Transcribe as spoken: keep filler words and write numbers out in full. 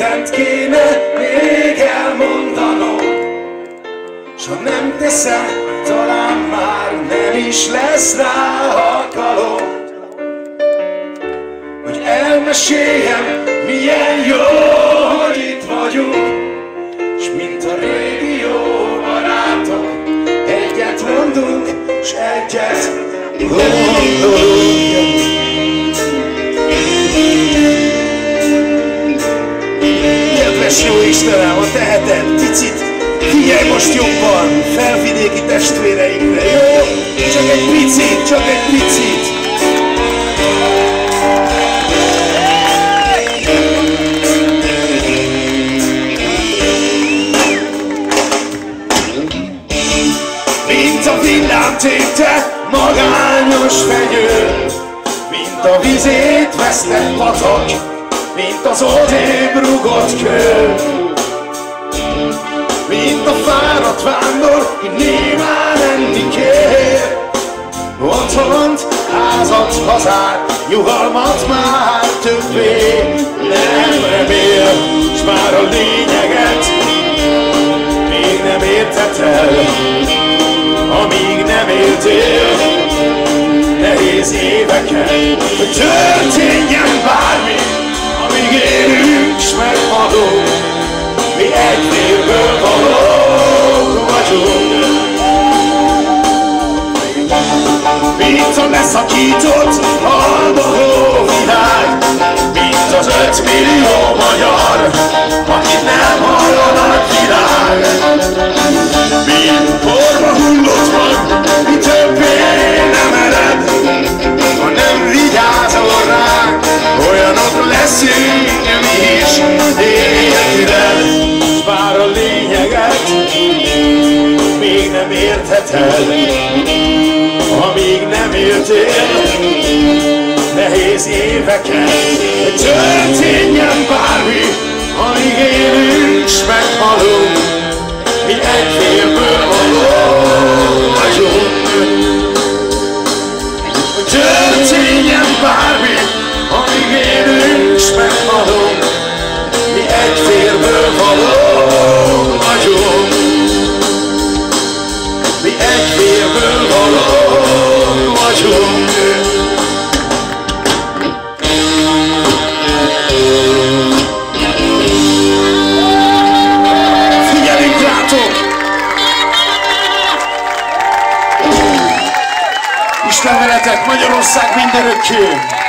mindent kéne még elmondanom, s ha nem teszem, talán már nem is lesz rá alkalom, hogy elmeséljem, milyen jó, hogy itt vagyunk, s mint a régi jó barátok, egyet mondunk, s egyet gondolunk. Kedves jó Istenem, ha teheted, picit figyelj most jobban felvidéki testvéreinkre, jó? Csak egy picit, csak egy picit. Mint a villám téte, magányos fenyő, mint a vizét vesztett patak, mint az odébb rugott kő, mint a fáradt vándor, ki némán enni kér. Otthont, házat, hazát, nyugalmat már többé nem remél, s már a lényeget még nem érted el, amíg nem éltél nehéz éveken, hogy történjen bármi, amíg élünk s meghalunk, mi egy vérből valók vagyunk. Mint a leszakított haldokló világ, mint az ötmillió magyar, akit nem hall a nagyvilág. Mint porba hullott van, mi többé nem ered, ha nem vigyázol ránk, olyanok leszünk mi is életüred. Bár a lényeget még nem értheted, amíg nem éltél nehéz éveken, hogy történjen bármi, amíg élünk s meghalunk, mi egy félből valók vagyunk. Hogy történjen bármi, amíg élünk s meghalunk, mi egy félből valók vagyunk. Mi egy félből valók vagyunk. Figyelünk rátok! Isten veletek, Magyarország mindörökké!